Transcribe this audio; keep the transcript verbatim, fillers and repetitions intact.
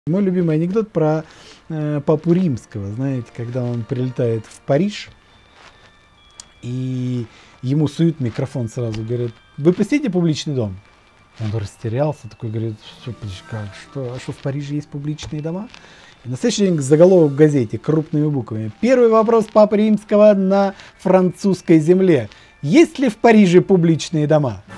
Мой любимый анекдот про э, папу римского, знаете, когда он прилетает в Париж, и ему суют микрофон сразу, говорят: вы посетите публичный дом? Он растерялся, такой говорит: что, как, что, а что в Париже есть публичные дома? И на следующий день заголовок в газете крупными буквами: первый вопрос папы римского на французской земле: есть ли в Париже публичные дома?